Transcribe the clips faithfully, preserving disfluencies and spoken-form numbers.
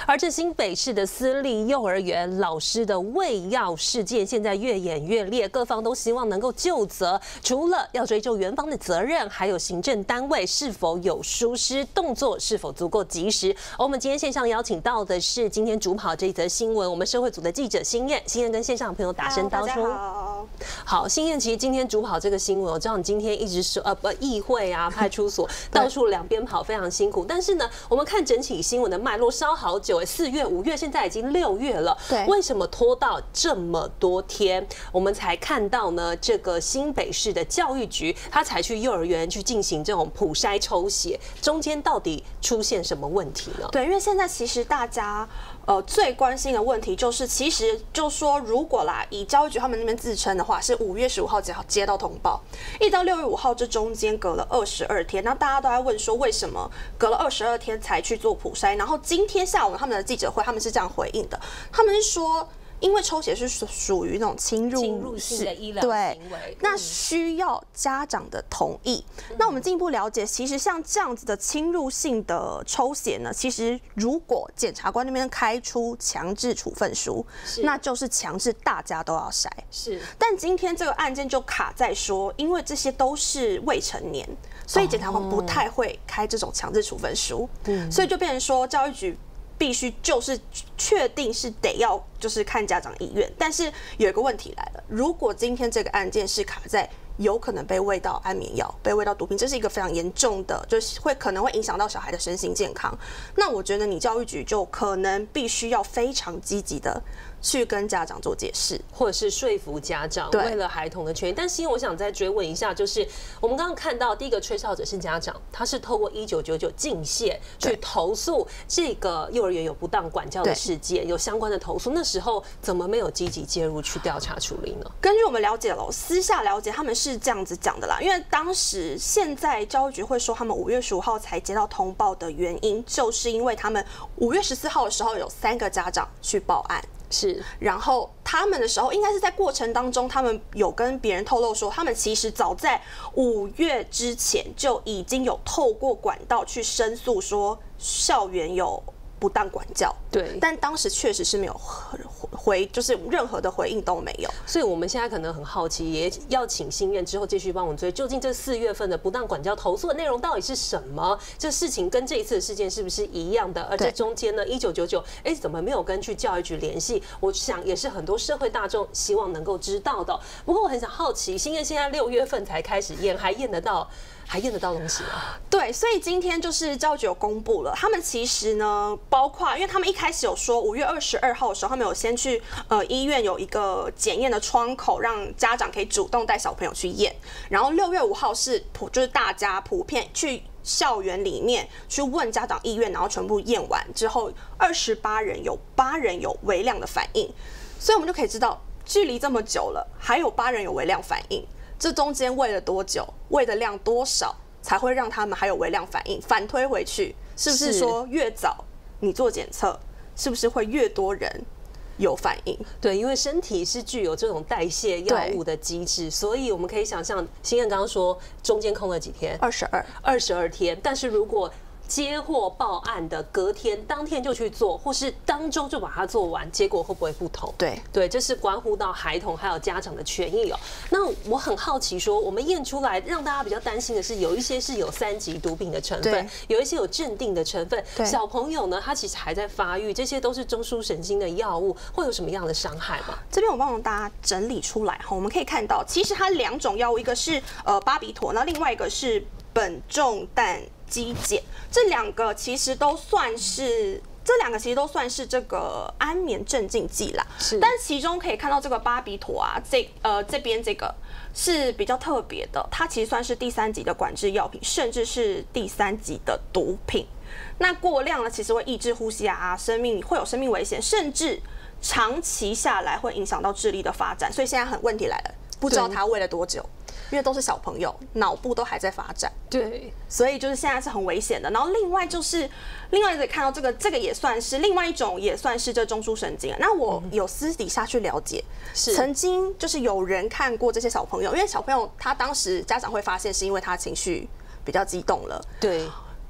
而这新北市的私立幼儿园老师的喂药事件，现在越演越烈，各方都希望能够究责。除了要追究园方的责任，还有行政单位是否有疏失，动作是否足够及时。而我们今天线上邀请到的是今天主跑这一则新闻，我们社会组的记者欣燕，欣燕跟线上的朋友打声招呼。 好， 好，欣燕，其实今天主跑这个新闻，我知道你今天一直说呃不议会啊、派出所到处两边跑，非常辛苦。但是呢，我们看整起新闻的脉络，烧好久哎，四月、五月，现在已经六月了， 对， 为什么拖到这么多天，我们才看到呢？这个新北市的教育局，他才去幼儿园去进行这种普筛抽血，中间到底出现什么问题呢？ 对，因为现在其实大家呃最关心的问题就是，其实就说如果啦，以教育局他们那边自称的话，是五月十五号接接到通报，一到六月五号这中间隔了二十二天，那大家都在问说为什么隔了二十二天才去做普筛？然后今天下午他们的记者会，他们是这样回应的，他们是说，因为抽血是属属于那种侵入侵入性的医疗对行为， 那需要家长的同意。嗯、那我们进一步了解，其实像这样子的侵入性的抽血呢，其实如果检察官那边开出强制处分书，那就是强制大家都要筛。 是， 但今天这个案件就卡在说，因为这些都是未成年，所以检察官不太会开这种强制处分书，嗯、所以就变成说教育局必须就是确定是得要就是看家长意愿，但是有一个问题来了，如果今天这个案件是卡在有可能被喂到安眠药、被喂到毒品，这是一个非常严重的，就是会可能会影响到小孩的身心健康。那我觉得你教育局就可能必须要非常积极的去跟家长做解释， 或者是说服家长，为了孩童的权益。但是因为我想再追问一下，就是我们刚刚看到第一个吹哨者是家长，他是透过一九九九进线去投诉这个幼儿园有不当管教的事件，有相关的投诉，那时候怎么没有积极介入去调查处理呢？ 根据我们了解了，私下了解他们是这样子讲的啦，因为当时现在教育局会说他们五月十五号才接到通报的原因，就是因为他们五月十四号的时候有三个家长去报案。 是， 然后他们的时候，应该是在过程当中，他们有跟别人透露说，他们其实早在五月之前就已经有透过管道去申诉，说校园有不当管教。 对， 但当时确实是没有回，就是任何的回应都没有。 所以我们现在可能很好奇，也要请新院之后继续帮我们追，究竟这四月份的不当管教投诉的内容到底是什么？这事情跟这一次的事件是不是一样的？而这中间呢，一九九九，哎，怎么没有跟去教育局联系？我想也是很多社会大众希望能够知道的。不过我很想好奇，新院现在六月份才开始验，还验得到？还验得到东西吗？ 对，所以今天就是教育局有公布了，他们其实呢，包括因为他们一开始有说五月二十二号的时候，他们有先去呃医院有一个检验的窗口，让家长可以主动带小朋友去验，然后六月五号是普就是大家普遍去校园里面去问家长意愿，然后全部验完之后，二十八人有八人有微量的反应，所以我们就可以知道，距离这么久了，还有八人有微量反应。这中间喂了多久，喂的量多少，才会让他们还有微量反应？反推回去，是不是说越早你做检测，是不是会越多人有反应？ 对，因为身体是具有这种代谢药物的机制，所以我们可以想象，新燕刚刚说中间空了几天， 二十二， 二十二天。但是如果接获报案的隔天、当天就去做，或是当周就把它做完，结果会不会不同？ 对对，这是关乎到孩童还有家长的权益哦。那我很好奇说，我们验出来让大家比较担心的是，有一些是有三级毒品的成分，有一些有镇定的成分。小朋友呢，他其实还在发育，这些都是中枢神经的药物，会有什么样的伤害吗？ 这边我帮大家整理出来哈，我们可以看到，其实它两种药物，一个是呃巴比妥，那另外一个是苯重氮基碱，这两个其实都算是，这两个其实都算是这个安眠镇静剂啦。是，但其中可以看到这个巴比妥啊，这呃这边这个是比较特别的，它其实算是第三级的管制药品，甚至是第三级的毒品。那过量呢，其实会抑制呼吸啊，生命会有生命危险，甚至长期下来会影响到智力的发展。所以现在很问题来了，不知道他喂了多久。因为都是小朋友，脑部都还在发展， 对， 所以就是现在是很危险的。然后另外就是，另外可以看到这个，这个也算是另外一种，也算是这中枢神经。那我有私底下去了解，是曾经就是有人看过这些小朋友，因为小朋友他当时家长会发现是因为他情绪比较激动了， 对。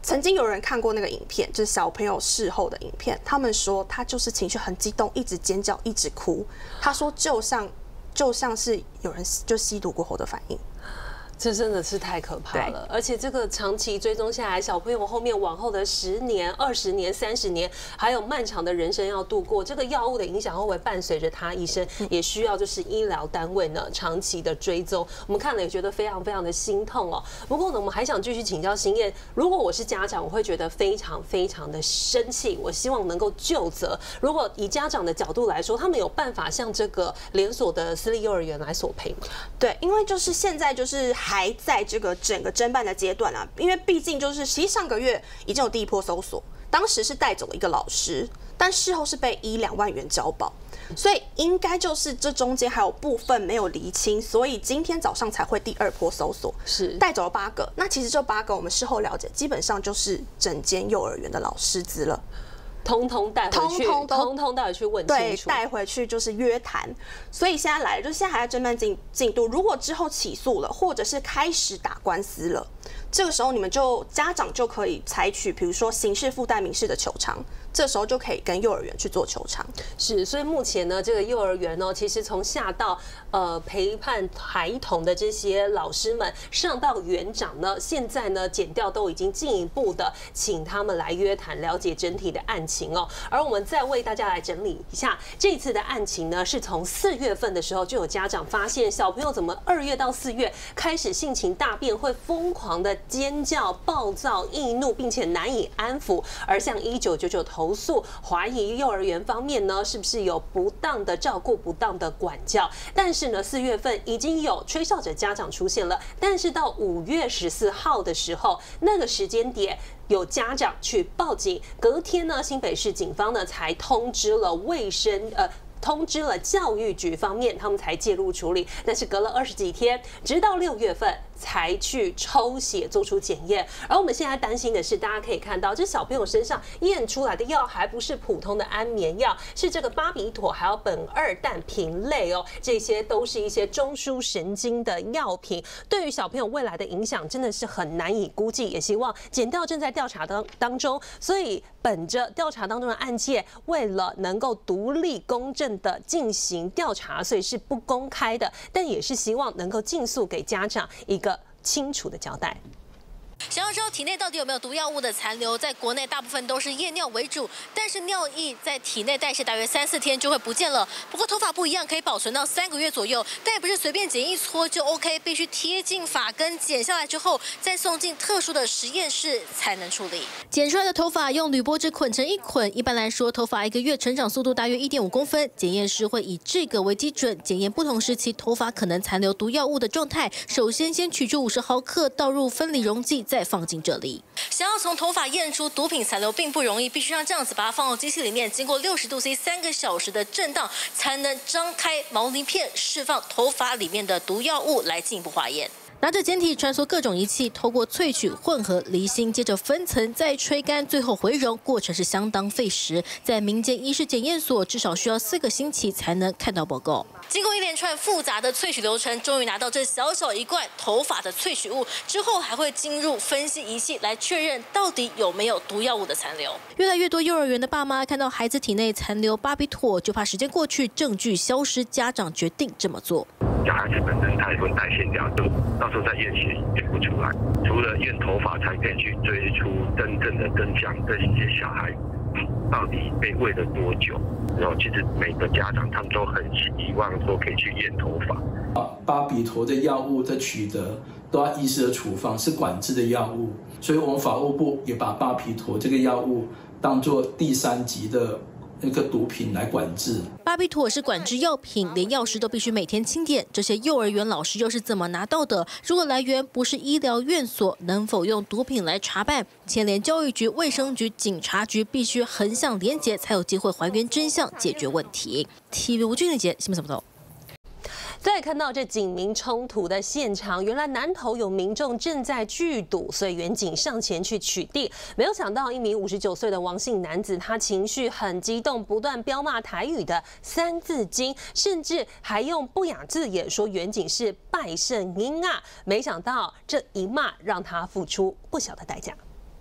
曾经有人看过那个影片，就是小朋友事后的影片，他们说他就是情绪很激动，一直尖叫，一直哭。他说就像就像是有人就吸毒过后的反应。 这真的是太可怕了，而且这个长期追踪下来，小朋友后面往后的十年、二十年、三十年，还有漫长的人生要度过，这个药物的影响会不会伴随着他一生，也需要就是医疗单位呢长期的追踪。我们看了也觉得非常非常的心痛哦。不过呢，我们还想继续请教欣燕，如果我是家长，我会觉得非常非常的生气，我希望能够究责。如果以家长的角度来说，他们有办法向这个连锁的私立幼儿园来索赔吗？ 对，因为就是现在就是还在这个整个侦办的阶段啊，因为毕竟就是其实上个月已经有第一波搜索，当时是带走了一个老师，但事后是被以两万元交保，所以应该就是这中间还有部分没有厘清，所以今天早上才会第二波搜索，是带走了八个。那其实这八个我们事后了解，基本上就是整间幼儿园的老师资了。 通通带回去，通通通带回去问清楚， 对，带回去就是约谈。所以现在来了，就是现在还在侦办进进度。如果之后起诉了，或者是开始打官司了，这个时候你们就家长就可以采取，比如说刑事附带民事的求偿。这时候就可以跟幼儿园去做求偿。 是，所以目前呢，这个幼儿园呢，其实从下到呃陪伴孩童的这些老师们，上到园长呢，现在呢，检调都已经进一步的请他们来约谈，了解整体的案情哦。而我们再为大家来整理一下这次的案情呢，是从四月份的时候就有家长发现小朋友怎么二月到四月开始性情大变，会疯狂的尖叫、暴躁、易怒，并且难以安抚，而向一九九九投。投诉怀疑幼儿园方面呢是不是有不当的照顾、不当的管教，但是呢四月份已经有吹哨者家长出现了，但是到五月十四号的时候，那个时间点有家长去报警，隔天呢新北市警方呢才通知了卫生呃。通知了教育局方面，他们才介入处理。但是隔了二十几天，直到六月份才去抽血做出检验。而我们现在担心的是，大家可以看到，这小朋友身上验出来的药还不是普通的安眠药，是这个巴比妥还有苯二氮平类哦，这些都是一些中枢神经的药品，对于小朋友未来的影响真的是很难以估计。也希望检调正在调查当当中，所以本着调查当中的案件，为了能够独立公正的进行调查，所以是不公开的，但也是希望能够尽速给家长一个清楚的交代。 想要知道体内到底有没有毒药物的残留，在国内大部分都是验尿为主，但是尿液在体内代谢大约三四天就会不见了。不过头发不一样，可以保存到三个月左右，但也不是随便剪一撮就 OK， 必须贴近发根，剪下来之后再送进特殊的实验室才能处理。剪出来的头发用铝箔纸捆成一捆，一般来说头发一个月成长速度大约 一点五公分，检验师会以这个为基准，检验不同时期头发可能残留毒药物的状态。首先先取出五十毫克，倒入分离溶剂，再放进这里。想要从头发验出毒品残留并不容易，必须让这样子把它放到机器里面，经过六十度 C 三个小时的震荡，才能张开毛鳞片，释放头发里面的毒药物来进一步化验。拿着简体穿梭各种仪器，透过萃取、混合、离心，接着分层，再吹干，最后回溶，过程是相当费时。在民间医师检验所，至少需要四个星期才能看到报告。经过一连串复杂的萃取流程，终于拿到这小小一罐头发的萃取物，之后还会进入分析仪器来确认到底有没有毒药物的残留。越来越多幼儿园的爸妈看到孩子体内残留巴比妥，就怕时间过去，证据消失，家长决定这么做。 小孩子本身他也会代谢掉，就到时候再验血验不出来。除了验头发，才可以去追出真正的真相，这些小孩到底被喂了多久。然后其实每个家长他们都很希望说可以去验头发。 巴比妥的药物的取得都要医师的处方，是管制的药物，所以我们法务部也把巴比妥这个药物当作第三级的那个毒品来管制。 巴比妥是管制药品，连药师都必须每天清点。这些幼儿园老师又是怎么拿到的？如果来源不是医疗院所，能否用毒品来查办？牵连教育局、卫生局、警察局，必须横向连结，才有机会还原真相，解决问题。T V 吴俊丽杰，新闻什么头？ 再看到这警民冲突的现场，原来南投有民众正在聚赌，所以员警上前去取缔。没有想到，一名五十九岁的王姓男子，他情绪很激动，不断飙骂台语的三字经，甚至还用不雅字眼说员警是拜圣婴啊！没想到这一骂让他付出不小的代价。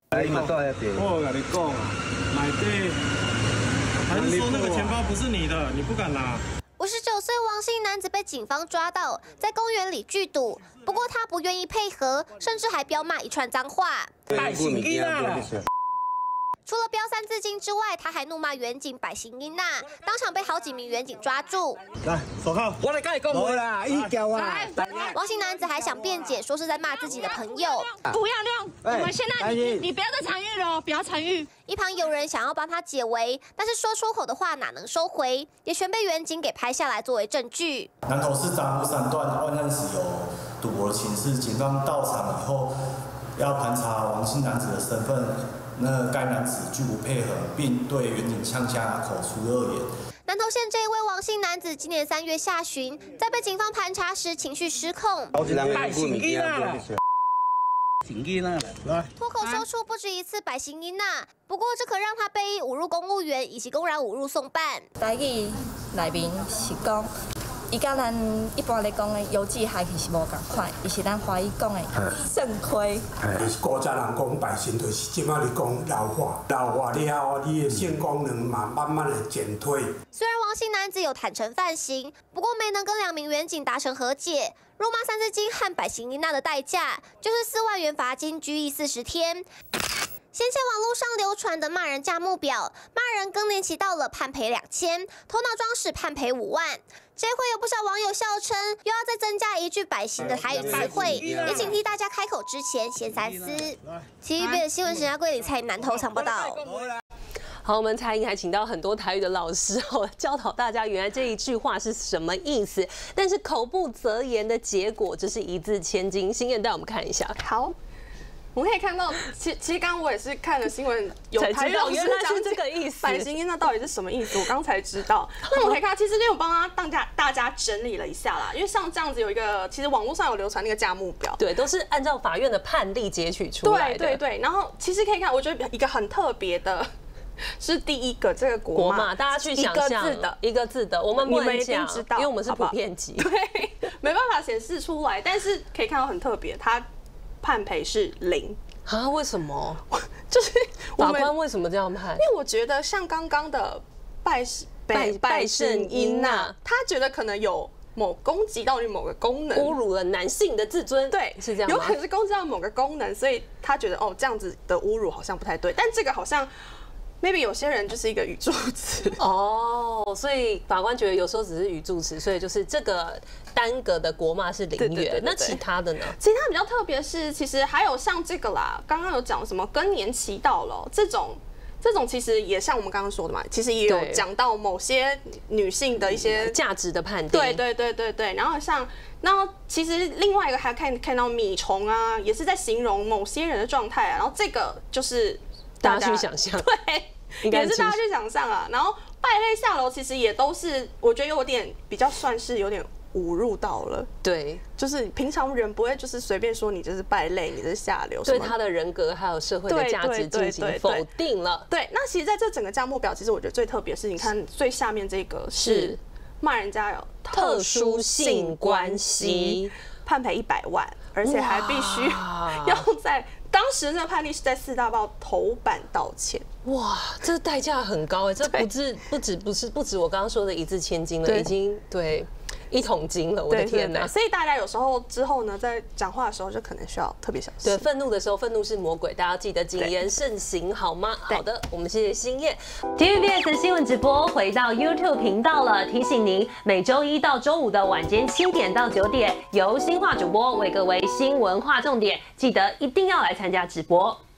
你嘛倒遐边。 我跟你讲啊，内底还是说那个钱包不是你的，你不敢拿。 五十九岁王姓男子被警方抓到，在公园里聚赌，不过他不愿意配合，甚至还飙骂一串脏话。 拜行伊啦！ 除了飙三字经之外，他还怒骂远警百行英娜，当场被好几名远警抓住。 来，手铐！我来跟你讲话啦，一脚啊！ 王姓男子还想辩解，说是在骂自己的朋友。 不要用，我们现在你你不要再参与了，不要参与。 一旁有人想要帮他解围，但是说出口的话哪能收回，也全被远警给拍下来作为证据。 南投市彰化三段万安市有赌博的情势，警方到场以后要盘查王姓男子的身份。那该男子拒不配合，并对远警呛下口出恶言。 南投县这一位王姓男子，今年三月下旬，在被警方盘查时情绪失控， 拜行伊啦！行伊啦！来， 脱口说出不止一次百行伊娜，不过这可让他被以侮辱公务员以及公然侮辱送办。 台语内面是讲。伊甲咱一般来讲的邮寄还是无共款，伊是咱华语讲的肾亏。 古早人讲百姓，就是即摆你讲老化，老化了后，你的性功能嘛慢慢的减退。 虽然王姓男子有坦诚犯行，不过没能跟两名远警达成和解。辱骂三字经和百行伊娜的代价就是四万元罚金、拘役四十天。先前网络上流传的骂人价目表，骂人更年期到了判赔两千，头脑装屎判赔五万。这回有不少网友笑称，又要再增加一句百行的台语词汇，也警惕大家开口之前先三思。T V B 的新闻神家柜里蔡南投场报道。 好，我们蔡英还请到很多台语的老师哦，教导大家原来这一句话是什么意思。但是口不择言的结果，这是一字千金。心燕带我们看一下。 好。我们可以看到，其其实刚刚我也是看了新闻，有台语老师讲这个意思， 百行伊娜到底是什么意思？我刚才知道。那我们可以看到，其实因为我帮他大家大家整理了一下啦，因为像这样子有一个，其实网络上有流传那个价目表， 对，都是按照法院的判例截取出来的。 对对对，然后其实可以看，我觉得一个很特别的。是第一个这个国国骂，大家去想象一个字的， 一个字的，我们不能讲， 知道， 因为我们是普遍级， 对，没办法显示出来，但是可以看到很特别，它判赔是零。 啊？为什么？ 就是法官为什么这样判？ 因为我觉得像刚刚的拜拜拜圣音呐， 他觉得可能有某攻击到你某个功能， 侮辱了男性的自尊， 对， 是这样吗？ 有可能是攻击到某个功能，所以他觉得哦这样子的侮辱好像不太对，但这个好像。maybe 有些人就是一个语助词哦，所以法官觉得有时候只是语助词，所以就是这个单个的国骂是零元。那其他的呢？ 其他比较特别是，其实还有像这个啦，刚刚有讲什么更年期到了这种。这种其实也像我们刚刚说的嘛，其实也有讲到某些女性的一些价值的判定。 对对对对对。然后像，然后其实另外一个还看看到米虫啊，也是在形容某些人的状态啊。然后这个就是大家去想象， 对，也是大家去想象啊。然后败类下楼其实也都是，我觉得有点比较算是有点侮辱到了。 对， 就是平常人不会就是随便说你这是败类，你这是下流， 对他的人格还有社会的价值进行否定了。 对，那其实在这整个价目表，其实我觉得最特别是，你看最下面这个是骂人家有特殊性关系， 判赔一百万，而且还必须要在。当时那个判例是在四大报头版道歉， 哇，这代价很高哎，这不止不止不是不止我刚刚说的一字千金了，已经对一桶金了，我的天哪！ 所以大家有时候之后呢，在讲话的时候就可能需要特别小心。 对，愤怒的时候，愤怒是魔鬼，大家要记得谨言慎行，好吗？好的，我们谢谢欣燕。T V B S 新闻直播回到 YouTube 频道了，提醒您每周一到周五的晚间七点到九点，由新化主播为各位新闻划重点，记得一定要来参加直播。